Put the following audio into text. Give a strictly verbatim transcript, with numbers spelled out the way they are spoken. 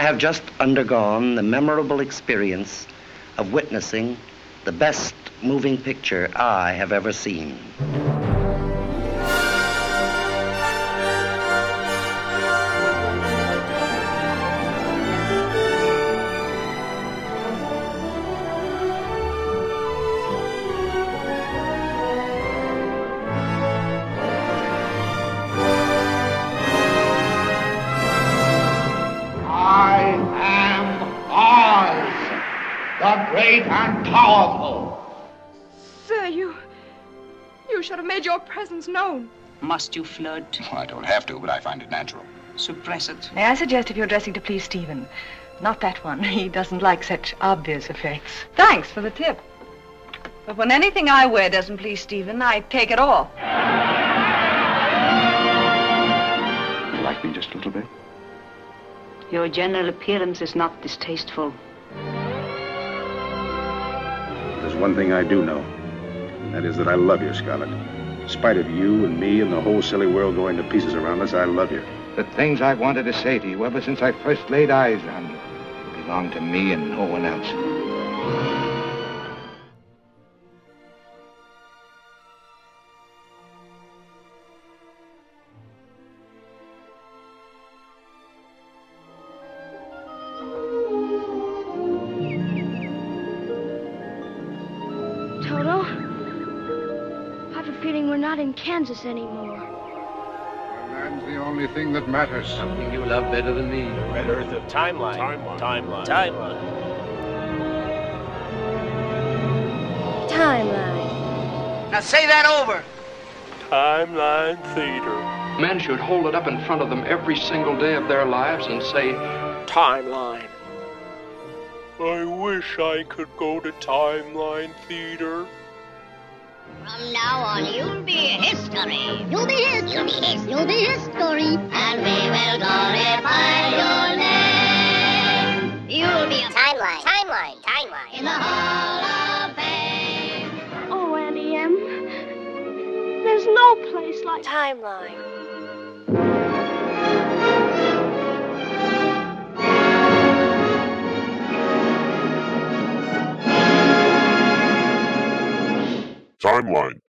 have just undergone the memorable experience of witnessing the best moving picture I have ever seen. The great and powerful. Sir, you... you should have made your presence known. Must you flirt? Well, I don't have to, but I find it natural. Suppress it. May I suggest if you're dressing to please Stephen? Not that one. He doesn't like such obvious effects. Thanks for the tip. But when anything I wear doesn't please Stephen, I take it off. You like me just a little bit? Your general appearance is not distasteful. There's one thing I do know. And that is that I love you, Scarlett. In spite of you and me and the whole silly world going to pieces around us, I love you. The things I've wanted to say to you ever since I first laid eyes on you belong to me and no one else. Toto, I have a feeling we're not in Kansas anymore. Land's the only thing that matters. Something you love better than me. Red Earth of TimeLine. TimeLine. TimeLine. TimeLine. TimeLine. Now say that over. TimeLine Theater. Men should hold it up in front of them every single day of their lives and say, TimeLine. I wish I could go to TimeLine Theater. From now on, you'll be history. You'll be his. You'll be his. You'll be history. And we will glorify your name. You'll be a TimeLine. TimeLine. TimeLine. In the Hall of Fame. Oh, Auntie M, there's no place like TimeLine. TimeLine.